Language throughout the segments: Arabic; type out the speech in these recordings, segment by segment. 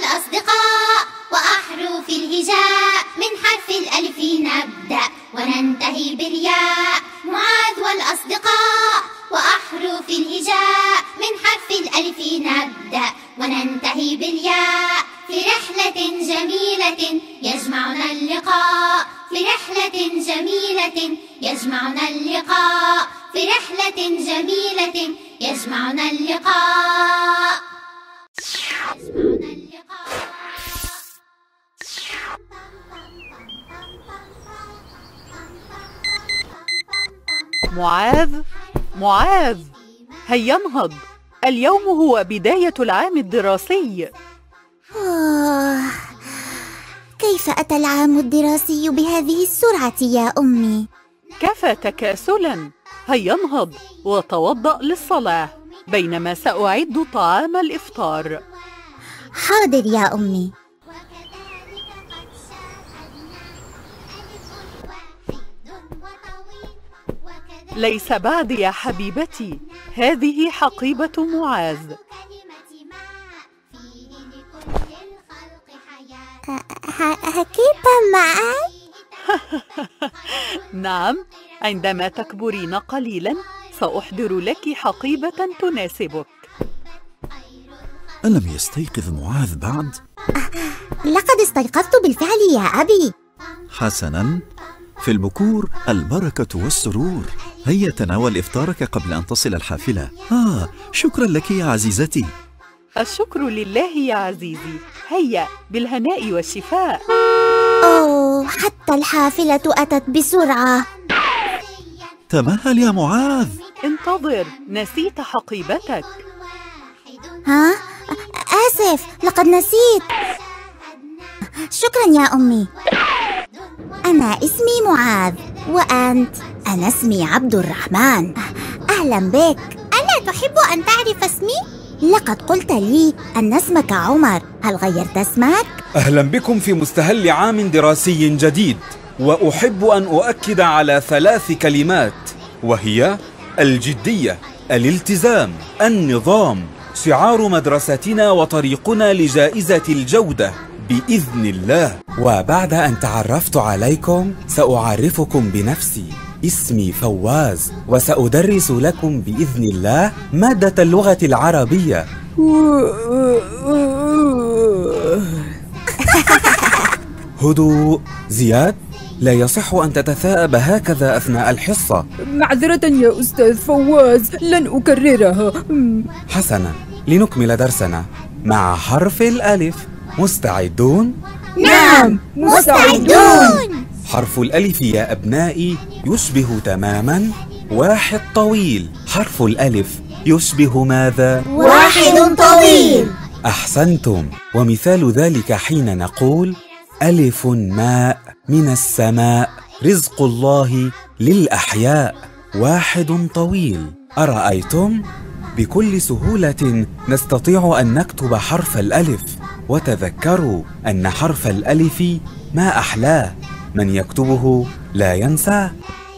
والأصدقاء وأحرف الهجاء من حرف الألف نبدأ وننتهي بالياء. معاذ والأصدقاء وأحرف الهجاء من حرف الألف نبدأ وننتهي بالياء. في رحلة جميلة يجمعنا اللقاء، في رحلة جميلة يجمعنا اللقاء، في رحلة جميلة يجمعنا اللقاء. معاذ هيا انهض، اليوم هو بداية العام الدراسي. كيف أتى العام الدراسي بهذه السرعة يا أمي؟ كفى تكاسلا، هيا انهض وتوضأ للصلاة بينما سأعد طعام الإفطار. حاضر يا أمي. ليس بعد يا حبيبتي، هذه حقيبة معاذ. حقيبة معاذ؟ نعم، عندما تكبرين قليلا سأحضر لك حقيبة تناسبك. ألم يستيقظ معاذ بعد؟ لقد استيقظت بالفعل يا أبي. حسناً، في البكور البركة والسرور. هيا تناول إفطارك قبل أن تصل الحافلة. شكرا لك يا عزيزتي. الشكر لله يا عزيزي، هيا بالهناء والشفاء. أوه، حتى الحافلة أتت بسرعة. تمهل يا معاذ. انتظر، نسيت حقيبتك. آسف، لقد نسيت. شكرا يا أمي. أنا اسمي معاذ، وأنت؟ أنا اسمي عبد الرحمن. أهلا بك. ألا تحب أن تعرف اسمي؟ لقد قلت لي أن اسمك عمر، هل غيرت اسمك؟ أهلا بكم في مستهل عام دراسي جديد، وأحب أن أؤكد على 3 كلمات، وهي الجدية، الالتزام، النظام. شعار مدرستنا وطريقنا لجائزة الجودة بإذن الله. وبعد أن تعرفت عليكم سأعرفكم بنفسي. اسمي فواز، وسأدرس لكم بإذن الله مادة اللغة العربية. هدوء. زياد، لا يصح أن تتثاءب هكذا أثناء الحصة. معذرة يا أستاذ فواز، لن أكررها. حسنا، لنكمل درسنا مع حرف الألف. مستعدون؟ نعم، مستعدون. حرف الألف يا أبنائي يشبه تماما واحد طويل. حرف الألف يشبه ماذا؟ واحد طويل. أحسنتم، ومثال ذلك حين نقول ألف ماء من السماء، رزق الله للأحياء. واحد طويل. أرأيتم؟ بكل سهولة نستطيع أن نكتب حرف الألف. وتذكروا أن حرف الألف ما أحلاه، من يكتبه لا ينسى.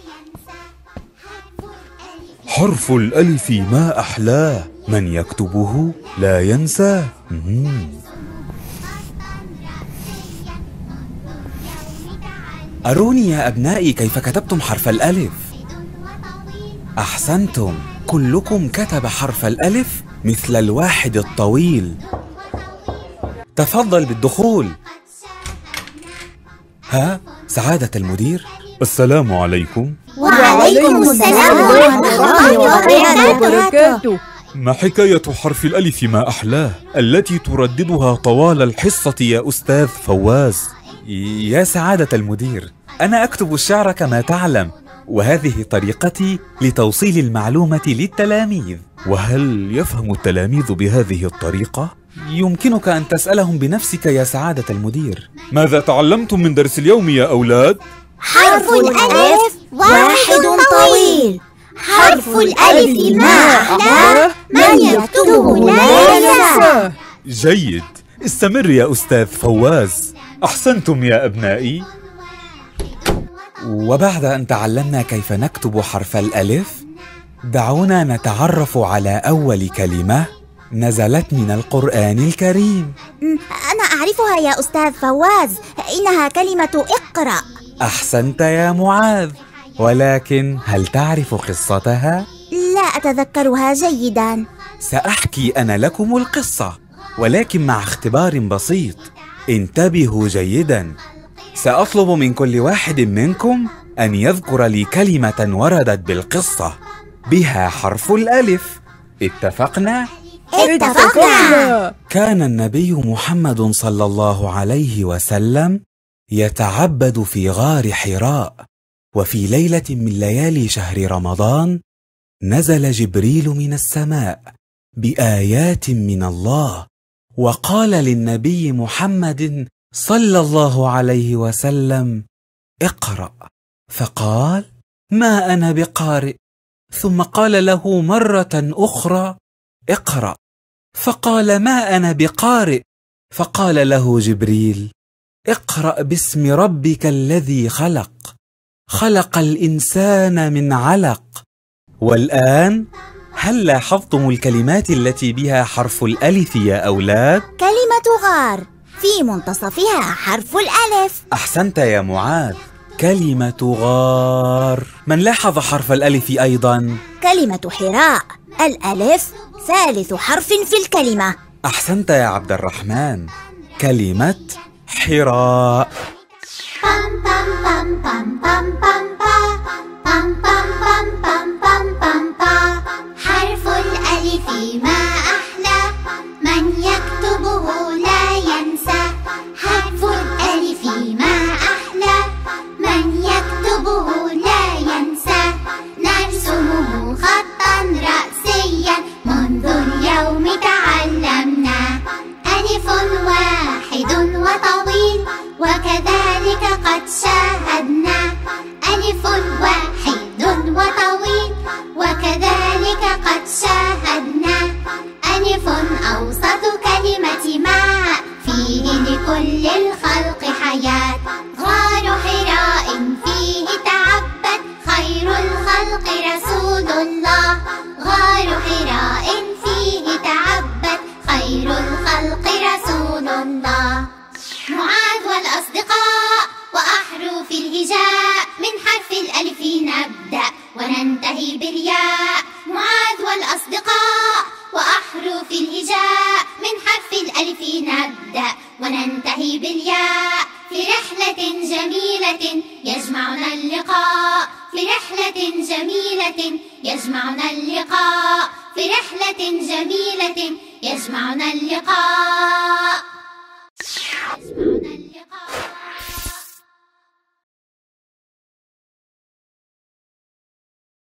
حرف الألف ما أحلاه، من يكتبه لا ينسى. أروني يا أبنائي كيف كتبتم حرف الألف. أحسنتم، كلكم كتب حرف الألف مثل الواحد الطويل. تفضل بالدخول. سعادة المدير، السلام عليكم. وعليكم السلام ورحمة الله وبركاته. ما حكاية حرف الألف ما أحلاه التي ترددها طوال الحصة يا أستاذ فواز؟ يا سعادة المدير، أنا أكتب الشعر كما تعلم، وهذه طريقتي لتوصيل المعلومة للتلاميذ. وهل يفهم التلاميذ بهذه الطريقة؟ يمكنك أن تسألهم بنفسك يا سعادة المدير. ماذا تعلمتم من درس اليوم يا أولاد؟ حرف الألف واحد طويل. حرف الألف ما أحلاه، من يكتبه لا ينسى. جيد، استمر يا أستاذ فواز. أحسنتم يا أبنائي. وبعد أن تعلمنا كيف نكتب حرف الألف، دعونا نتعرف على أول كلمة نزلت من القرآن الكريم. أنا أعرفها يا أستاذ فواز، إنها كلمة اقرأ. أحسنت يا معاذ، ولكن هل تعرف قصتها؟ لا أتذكرها جيدا. سأحكي أنا لكم القصة، ولكن مع اختبار بسيط. انتبهوا جيدا. سأطلب من كل واحد منكم أن يذكر لي كلمة وردت بالقصة بها حرف الألف. اتفقنا؟ اتفقنا. كان النبي محمد صلى الله عليه وسلم يتعبد في غار حراء، وفي ليلة من ليالي شهر رمضان نزل جبريل من السماء بآيات من الله، وقال للنبي محمد صلى الله عليه وسلم: اقرأ. فقال: ما أنا بقارئ. ثم قال له مرة أخرى: اقرأ. فقال: ما أنا بقارئ. فقال له جبريل: اقرأ باسم ربك الذي خلق، خلق الإنسان من علق. والآن هل لاحظتم الكلمات التي بها حرف الألف يا أولاد؟ كلمة غار في منتصفها حرف الألف. أحسنت يا معاذ. كلمة غار. من لاحظ حرف الألف أيضا؟ كلمة حراء، الألف ثالث حرف في الكلمة. أحسنت يا عبد الرحمن. كلمة حراء. حرف الألف ما أحلى، من يكتبه لا ينسى. حرف الألف ما أحلى، من يكتبه لا ينسى. نرسمه خطا رأسيا، منذ اليوم تعلمنا. ألف واحد وطويل، وكذلك قد شاهدنا. ألف واحد وطويل، وكذلك قد شاهدنا. ألف أوسط كلمة ماء، فيه لكل الخلق حياة. غار حراء فيه تعبد، خير الخلق رسول الله. غار حراء فيه تعبد، خير الخلق رسول الله. معاذ والأصدقاء وأحرف الهجاء، من حرف الألف نبدأ وننتهي بالياء. معاذ والأصدقاء وأحرف الهجاء، من حرف الألف نبدأ وننتهي بالياء. في رحلة جميلة يجمعنا اللقاء، في رحلة جميلة يجمعنا اللقاء، في رحلة جميلة يجمعنا اللقاء. يجمعنا اللقاء.